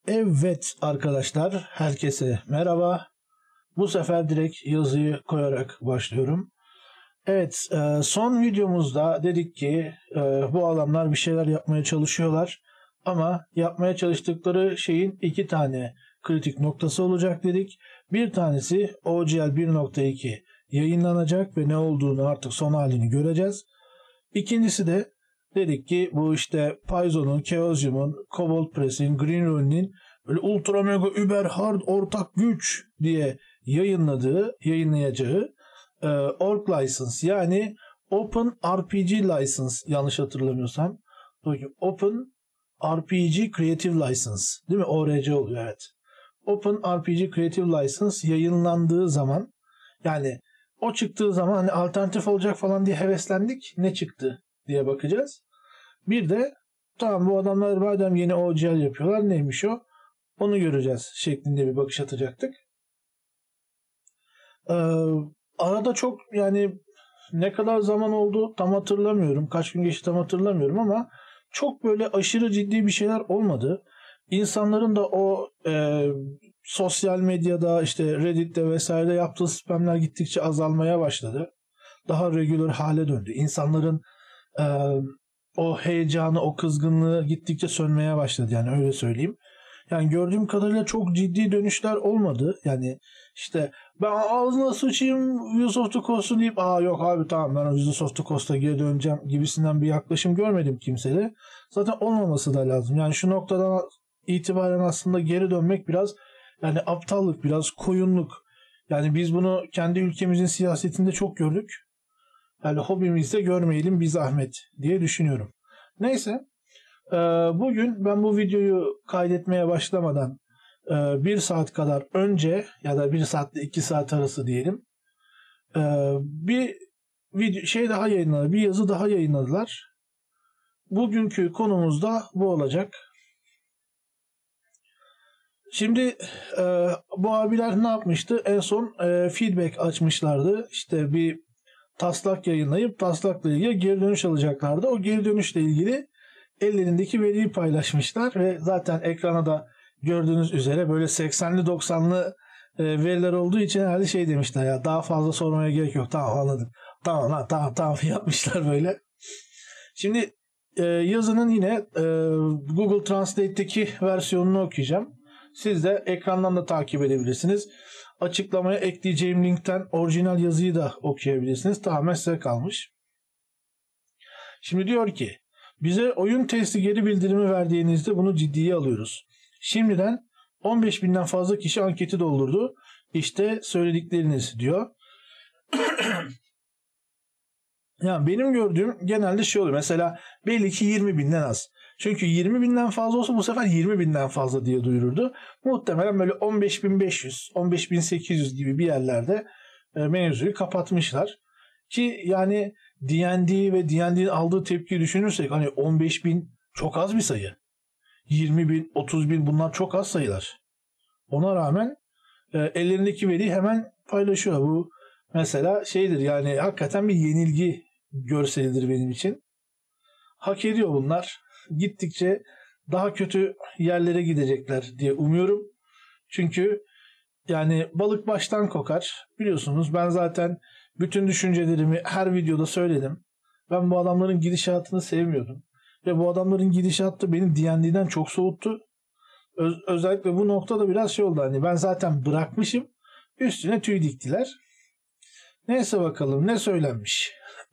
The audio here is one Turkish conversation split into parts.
Evet arkadaşlar, herkese merhaba. Bu sefer direkt yazıyı koyarak başlıyorum. Evet, son videomuzda dedik ki bu adamlar bir şeyler yapmaya çalışıyorlar. Ama yapmaya çalıştıkları şeyin iki tane kritik noktası olacak dedik. Bir tanesi OGL 1.2 yayınlanacak ve ne olduğunu artık son halini göreceğiz. İkincisi de dedik ki bu işte Python'un, Chaosium'un, Cobalt Press'in, Greenroll'nin böyle ultra mega über hard ortak güç diye yayınlayacağı org license, yani Open RPG license, yanlış hatırlamıyorsam. Open RPG Creative License, değil mi? ORC oluyor, evet. Open RPG Creative License yayınlandığı zaman, yani o çıktığı zaman hani alternatif olacak falan diye heveslendik. Ne çıktı diye bakacağız. Bir de tamam, bu adamlar madem yeni OGL yapıyorlar, neymiş o? Onu göreceğiz şeklinde bir bakış atacaktık. Arada çok, yani ne kadar zaman oldu tam hatırlamıyorum. Kaç gün geçti tam hatırlamıyorum ama çok böyle aşırı ciddi bir şeyler olmadı. İnsanların da o sosyal medyada, işte Reddit'te vesaire yaptığı spamler gittikçe azalmaya başladı. Daha regular hale döndü. İnsanların o heyecanı, o kızgınlığı gittikçe sönmeye başladı, yani öyle söyleyeyim. Yani gördüğüm kadarıyla çok ciddi dönüşler olmadı. Yani işte ben ağzına sıçayım Wheels of the Coast'u deyip yok abi tamam ben Wheels of the Coast'a geri döneceğim gibisinden bir yaklaşım görmedim kimsede. Zaten olmaması da lazım. Yani şu noktadan itibaren aslında geri dönmek biraz yani aptallık, biraz koyunluk. Yani biz bunu kendi ülkemizin siyasetinde çok gördük. Yani hobimizde görmeyelim bir zahmet diye düşünüyorum. Neyse. Bugün ben bu videoyu kaydetmeye başlamadan 1 saat kadar önce, ya da 1 saatle 2 saat arası diyelim, bir video daha yayınladılar. Bir yazı daha yayınladılar. Bugünkü konumuz da bu olacak. Şimdi bu abiler ne yapmıştı? En son feedback açmışlardı. İşte bir taslak yayınlayıp taslakla ilgili geri dönüş alacaklardı. O geri dönüşle ilgili ellerindeki veriyi paylaşmışlar ve zaten ekrana da gördüğünüz üzere böyle 80'li 90'lı veriler olduğu için herhalde şey demişler, ya daha fazla sormaya gerek yok, tamam anladım, tamam lan, tamam yapmışlar böyle. Şimdi yazının yine Google Translate'teki versiyonunu okuyacağım. Siz de ekrandan da takip edebilirsiniz. Açıklamaya ekleyeceğim linkten orijinal yazıyı da okuyabilirsiniz. Tamamen size kalmış. Şimdi diyor ki, bize oyun testi geri bildirimi verdiğinizde bunu ciddiye alıyoruz. Şimdiden 15.000'den fazla kişi anketi doldurdu. İşte söyledikleriniz diyor. Yani benim gördüğüm genelde şey oluyor. Mesela belli ki 20.000'den az. Çünkü 20.000'den fazla olsa bu sefer 20.000'den fazla diye duyururdu. Muhtemelen böyle 15.500, 15.800 gibi bir yerlerde mevzuyu kapatmışlar. Ki yani D&D ve D&D'nin aldığı tepkiyi düşünürsek hani 15.000 çok az bir sayı. 20.000, 30.000 bunlar çok az sayılar. Ona rağmen ellerindeki veriyi hemen paylaşıyor. Bu mesela şeydir, yani hakikaten bir yenilgi görselidir benim için. Hak ediyor bunlar. Gittikçe daha kötü yerlere gidecekler diye umuyorum. Çünkü yani balık baştan kokar. Biliyorsunuz ben zaten bütün düşüncelerimi her videoda söyledim. Ben bu adamların gidişatını sevmiyordum. Ve bu adamların gidişatı beni D&D'den çok soğuttu. Özellikle bu noktada biraz şey oldu. Hani ben zaten bırakmışım. Üstüne tüy diktiler. Neyse bakalım ne söylenmiş.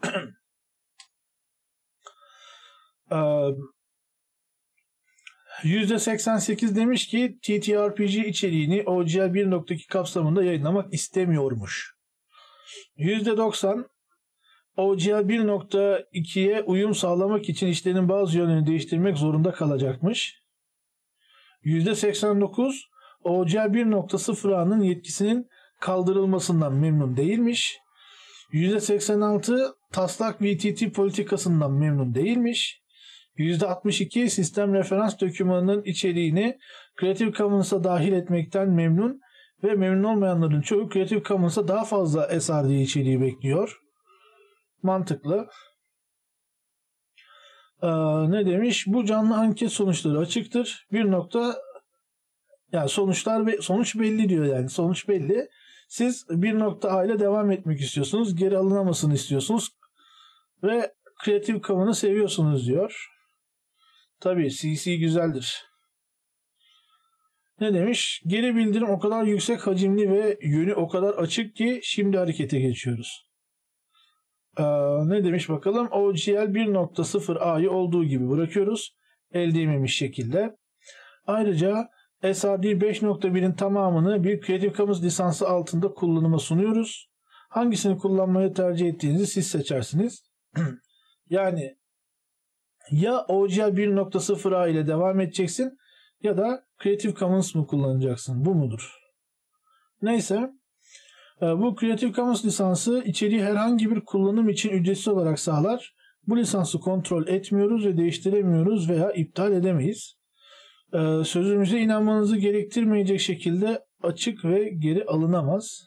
%88 demiş ki TTRPG içeriğini OGL 1.2 kapsamında yayınlamak istemiyormuş. %90 OGL 1.2'ye uyum sağlamak için işlerin bazı yönlerini değiştirmek zorunda kalacakmış. %89 OGL 1.0'nın yetkisinin kaldırılmasından memnun değilmiş. %86 taslak VTT politikasından memnun değilmiş. %62 sistem referans dokümanının içeriğini Creative Commons'a dahil etmekten memnun ve memnun olmayanların çoğu Creative Commons'a daha fazla SRD içeriği bekliyor. Mantıklı. Ne demiş? Bu canlı anket sonuçları açıktır. Yani sonuç belli diyor yani. Sonuç belli. Siz bir nokta A ile devam etmek istiyorsunuz. Geri alınamasını istiyorsunuz. Ve Creative Commons'ı seviyorsunuz diyor. Tabii CC güzeldir. Ne demiş? Geri bildirim o kadar yüksek hacimli ve yönü o kadar açık ki şimdi harekete geçiyoruz. Ne demiş bakalım? OGL 1.0A'yı olduğu gibi bırakıyoruz. El değmemiş şekilde. Ayrıca SRD 5.1'in tamamını bir Creative Commons lisansı altında kullanıma sunuyoruz. Hangisini kullanmayı tercih ettiğinizi siz seçersiniz. Yani ya OGL 1.0A ile devam edeceksin ya da Creative Commons mı kullanacaksın? Bu mudur? Neyse. Bu Creative Commons lisansı içeriği herhangi bir kullanım için ücretsiz olarak sağlar. Bu lisansı kontrol etmiyoruz ve değiştiremiyoruz veya iptal edemeyiz. Sözümüze inanmanızı gerektirmeyecek şekilde açık ve geri alınamaz.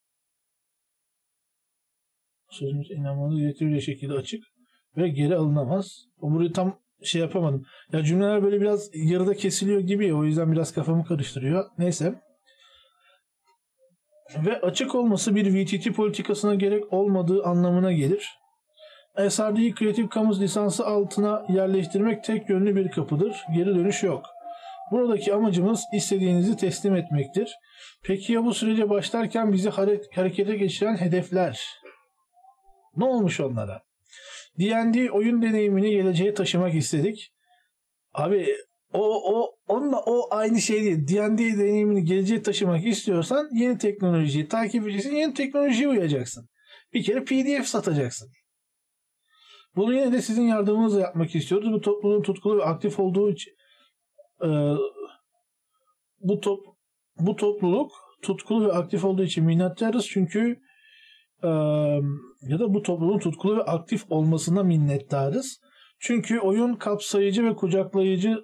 Sözümüze inanmanızı gerektirmeyecek şekilde açık ve geri alınamaz. Burayı tam şey yapamadım. Ya cümleler böyle biraz yarıda kesiliyor gibi ya, o yüzden biraz kafamı karıştırıyor. Neyse. Ve açık olması bir VTT politikasına gerek olmadığı anlamına gelir. SRD'yi Creative Commons lisansı altına yerleştirmek tek yönlü bir kapıdır. Geri dönüş yok. Buradaki amacımız istediğinizi teslim etmektir. Peki ya bu sürece başlarken bizi harekete geçiren hedefler? Ne olmuş onlara? D&D oyun deneyimini geleceğe taşımak istedik. Abi onunla aynı şey değil. D&D deneyimini geleceğe taşımak istiyorsan yeni teknolojiyi takip edeceksin. Yeni teknolojiye uyacaksın. Bir kere PDF satacaksın. Bunu yine de sizin yardımınızla yapmak istiyoruz. Bu topluluğun tutkulu ve aktif olduğu için bu topluluk tutkulu ve aktif olduğu için minnettarız. Çünkü ya da bu topluluğun tutkulu ve aktif olmasına minnettarız. Çünkü oyunun kapsayıcı ve kucaklayıcı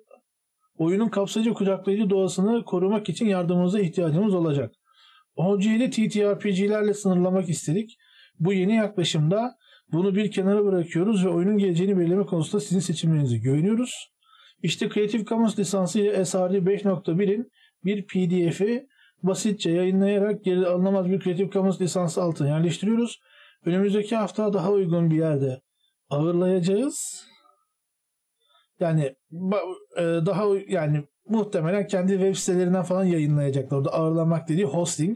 doğasını korumak için yardımınıza ihtiyacımız olacak. OG'li TTRPG'lerle sınırlamak istedik. Bu yeni yaklaşımda bunu bir kenara bırakıyoruz ve oyunun geleceğini belirleme konusunda sizin seçimlerinize güveniyoruz. İşte Creative Commons lisansı ile SRD 5.1'in bir PDF'i basitçe yayınlayarak geri alınamaz bir Creative Commons lisansı altına yerleştiriyoruz. Önümüzdeki hafta daha uygun bir yerde ağırlayacağız. Yani muhtemelen kendi web sitelerinden falan yayınlayacaklar. Orada ağırlamak dediği hosting.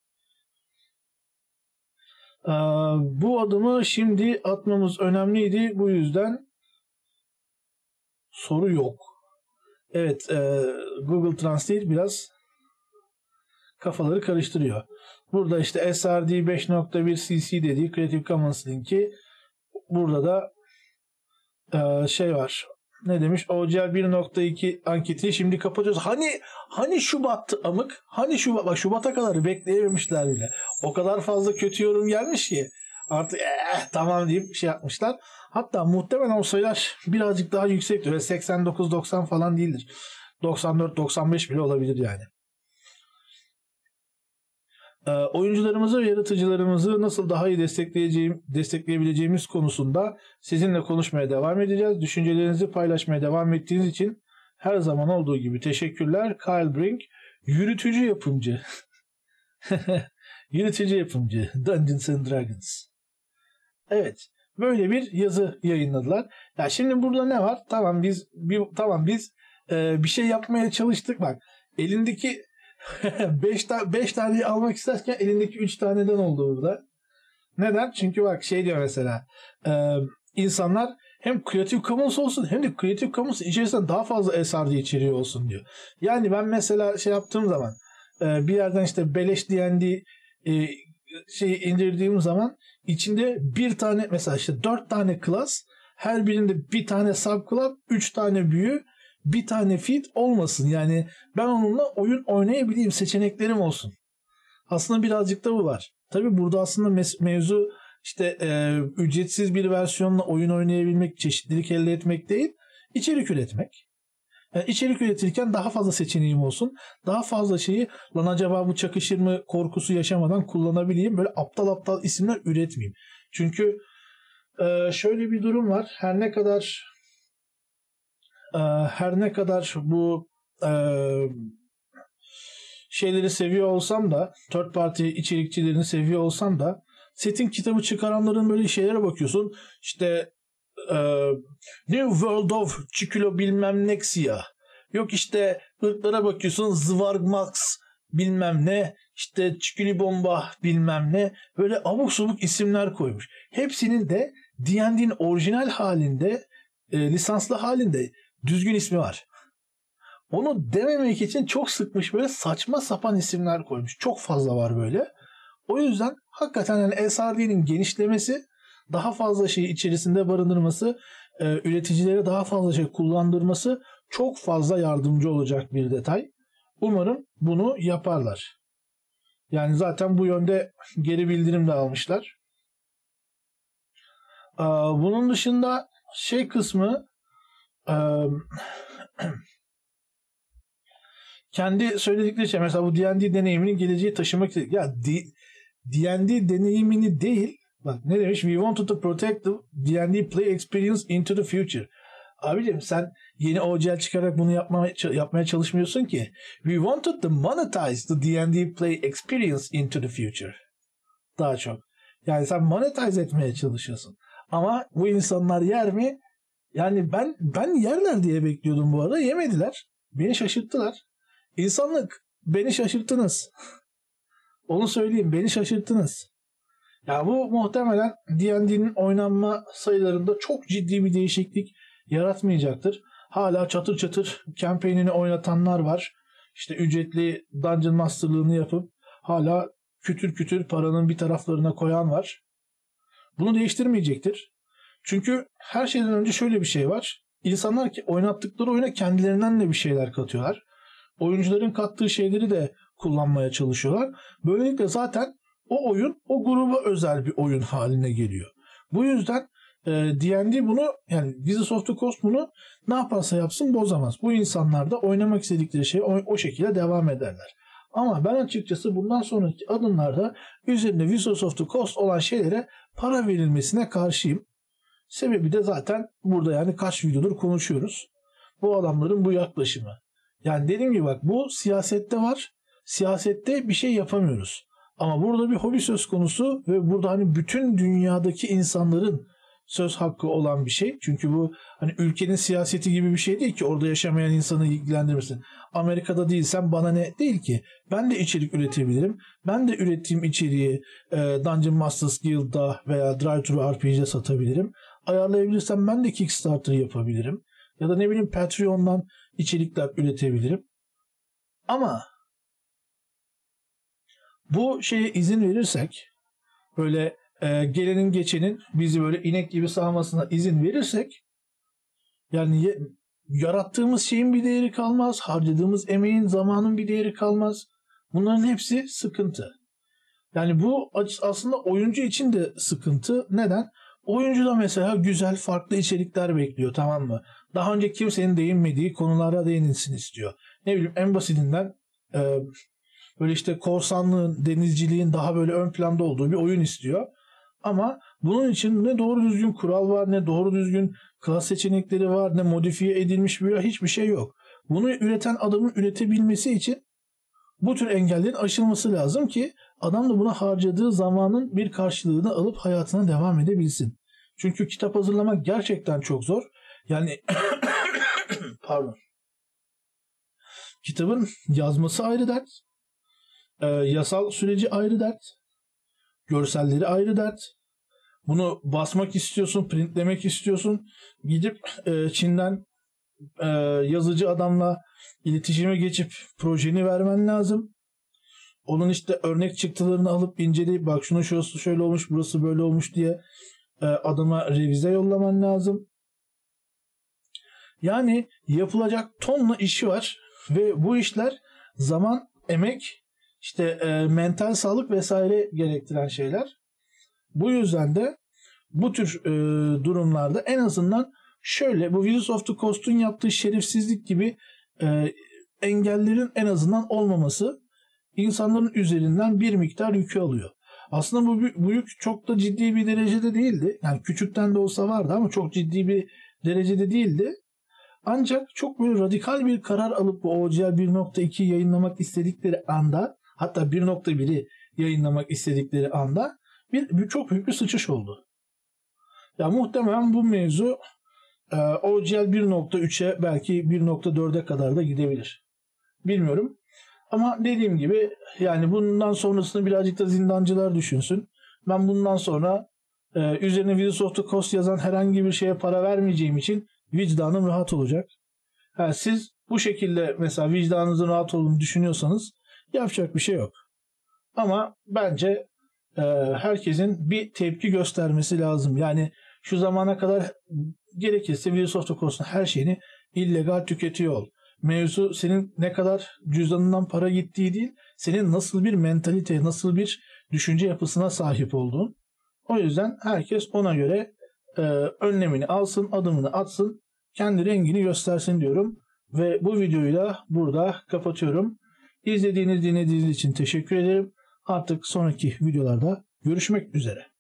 Bu adımı şimdi atmamız önemliydi. Bu yüzden soru yok. Evet, Google Translate biraz kafaları karıştırıyor. Burada işte SRD 5.1 CC dediği Creative Commons linki. Burada da şey var. Ne demiş? OGL 1.2 anketi şimdi kapatıyoruz. Hani Şubat'tı amık? Hani Şubat? Bak, Şubat'a kadar bekleyememişler bile. O kadar fazla kötü yorum gelmiş ki artık tamam deyip şey yapmışlar. Hatta muhtemelen o sayılar birazcık daha yüksektir. Öyle 89-90 falan değildir. 94-95 bile olabilir yani. Oyuncularımızı ve yaratıcılarımızı nasıl daha iyi destekleyebileceğimiz konusunda sizinle konuşmaya devam edeceğiz. Düşüncelerinizi paylaşmaya devam ettiğiniz için her zaman olduğu gibi teşekkürler. Kyle Brink, yürütücü yapımcı. Yürütücü yapımcı Dungeons and Dragons. Evet, böyle bir yazı yayınladılar. Ya şimdi burada ne var? Tamam biz bir şey yapmaya çalıştık. Bak, elindeki 5 taneyi almak isterken elindeki 3 taneden oldu burada. Neden? Çünkü bak şey diyor mesela, insanlar hem Creative Commons olsun hem de Creative Commons içerisinde daha fazla SRD içeriği olsun diyor. Yani ben mesela şey yaptığım zaman bir yerden işte beleş D&D şeyi indirdiğim zaman içinde bir tane mesela işte 4 tane class, her birinde bir tane subclass, 3 tane büyü, bir tane feat olmasın. Yani ben onunla oyun oynayabileyim, seçeneklerim olsun. Aslında birazcık da bu var. Tabii burada aslında mevzu işte ücretsiz bir versiyonla oyun oynayabilmek, çeşitlilik elde etmek değil, içerik üretmek. Yani içerik üretirken daha fazla seçeneğim olsun. Daha fazla şeyi lan acaba bu çakışır mı korkusu yaşamadan kullanabileyim. Böyle aptal isimler üretmeyeyim. Çünkü şöyle bir durum var. Her ne kadar bu şeyleri seviyor olsam da, third party içerikçilerini seviyor olsam da, setting kitabı çıkaranların böyle şeylere bakıyorsun. İşte New World of Chikilo bilmem Nexia. Yok işte ırklara bakıyorsun, Zvargmax bilmem ne, işte Çikili Bomba bilmem ne, böyle abuk subuk isimler koymuş. Hepsinin de D&D'nin orijinal halinde, lisanslı halinde düzgün ismi var. Onu dememek için çok sıkmış, böyle saçma sapan isimler koymuş. Çok fazla var böyle. O yüzden hakikaten yani SRD'nin genişlemesi, daha fazla şeyi içerisinde barındırması, üreticilere daha fazla şey kullandırması çok fazla yardımcı olacak bir detay. Umarım bunu yaparlar. Yani zaten bu yönde geri bildirim de almışlar. Bunun dışında şey kısmı, kendi söyledikleri şey, mesela bu D&D deneyimini geleceğe taşımak istedik. Ya D&D deneyimini değil, bak ne demiş? We wanted to protect the D&D play experience into the future. Abicim sen yeni OGL çıkarak bunu yapmaya çalışmıyorsun ki. We wanted to monetize the D&D play experience into the future. Daha çok. Yani sen monetize etmeye çalışıyorsun. Ama bu insanlar yer mi? Yani ben yerler diye bekliyordum bu arada. Yemediler. Beni şaşırttılar. İnsanlık, beni şaşırttınız. Onu söyleyeyim, beni şaşırttınız. Yani bu muhtemelen D&D'nin oynanma sayılarında çok ciddi bir değişiklik yaratmayacaktır. Hala çatır çatır campaign'ini oynatanlar var. İşte ücretli Dungeon Master'lığını yapıp hala kütür kütür paranın bir taraflarına koyan var. Bunu değiştirmeyecektir. Çünkü her şeyden önce şöyle bir şey var. İnsanlar ki oynattıkları oyuna kendilerinden de bir şeyler katıyorlar. Oyuncuların kattığı şeyleri de kullanmaya çalışıyorlar. Böylelikle zaten o oyun o gruba özel bir oyun haline geliyor. Bu yüzden D&D bunu, yani Wizards of the Coast bunu ne yaparsa yapsın bozamaz. Bu insanlar da oynamak istedikleri şeye o şekilde devam ederler. Ama ben açıkçası bundan sonraki adımlarda üzerinde Wizards of the Coast olan şeylere para verilmesine karşıyım. Sebebi de zaten burada, yani kaç videodur konuşuyoruz. Bu adamların bu yaklaşımı. Yani dediğim gibi bak, bu siyasette var. Siyasette bir şey yapamıyoruz. Ama burada bir hobi söz konusu ve burada hani bütün dünyadaki insanların söz hakkı olan bir şey. Çünkü bu hani ülkenin siyaseti gibi bir şey değil ki, orada yaşamayan insanı ilgilendirmesin. Amerika'da değilsem bana ne değil ki. Ben de içerik üretebilirim. Ben de ürettiğim içeriği Dungeon Masters Guild'da veya Drive-Thru RPG'de satabilirim. Ayarlayabilirsem ben de Kickstarter yapabilirim. Ya da ne bileyim Patreon'dan içerikler üretebilirim. Ama bu şeye izin verirsek, böyle gelenin geçenin bizi böyle inek gibi sağmasına izin verirsek, yani yarattığımız şeyin bir değeri kalmaz, harcadığımız emeğin, zamanın bir değeri kalmaz. Bunların hepsi sıkıntı. Yani bu aslında oyuncu için de sıkıntı. Neden? Oyuncu da mesela güzel, farklı içerikler bekliyor, tamam mı? Daha önce kimsenin değinmediği konulara değinilsin istiyor. Ne bileyim, en basitinden böyle işte korsanlığın, denizciliğin daha böyle ön planda olduğu bir oyun istiyor. Ama bunun için ne doğru düzgün kural var, ne doğru düzgün klas seçenekleri var, ne modifiye edilmiş hiçbir şey yok. Bunu üreten adamın üretebilmesi için bu tür engellerin aşılması lazım ki adam da buna harcadığı zamanın bir karşılığını alıp hayatına devam edebilsin. Çünkü kitap hazırlamak gerçekten çok zor. Yani pardon. Kitabın yazması ayrı dert. Yasal süreci ayrı dert. Görselleri ayrı dert. Bunu basmak istiyorsun, printlemek istiyorsun. Gidip Çin'den yazıcı adamla iletişime geçip projeni vermen lazım. Onun işte örnek çıktılarını alıp inceleyip bak şunun şurası şöyle olmuş, burası böyle olmuş diye adama revize yollaman lazım. Yani yapılacak tonla işi var ve bu işler zaman, emek, işte mental sağlık vesaire gerektiren şeyler. Bu yüzden de bu tür durumlarda en azından şöyle, bu Wizards of the Coast'un yaptığı şerefsizlik gibi engellerin en azından olmaması insanların üzerinden bir miktar yükü alıyor. Aslında bu yük çok da ciddi bir derecede değildi. Yani küçükten de olsa vardı ama çok ciddi bir derecede değildi. Ancak çok böyle radikal bir karar alıp bu OGL 1.2 yayınlamak istedikleri anda, hatta 1.1'i yayınlamak istedikleri anda çok büyük bir sıçış oldu. Ya muhtemelen bu mevzu OGL 1.3'e belki 1.4'e kadar da gidebilir. Bilmiyorum. Ama dediğim gibi yani bundan sonrasını birazcık da zindancılar düşünsün. Ben bundan sonra üzerine Wheels of the Coast yazan herhangi bir şeye para vermeyeceğim için vicdanım rahat olacak. Yani siz bu şekilde mesela vicdanınızın rahat olduğunu düşünüyorsanız yapacak bir şey yok. Ama bence herkesin bir tepki göstermesi lazım. Yani şu zamana kadar gerekirse Wheels of the Coast'un her şeyini illegal tüketiyor ol. Mevzu senin ne kadar cüzdanından para gittiği değil, senin nasıl bir mentaliteye, nasıl bir düşünce yapısına sahip olduğun. O yüzden herkes ona göre önlemini alsın, adımını atsın, kendi rengini göstersin diyorum. Ve bu videoyu da burada kapatıyorum. Dinlediğiniz için teşekkür ederim. Artık sonraki videolarda görüşmek üzere.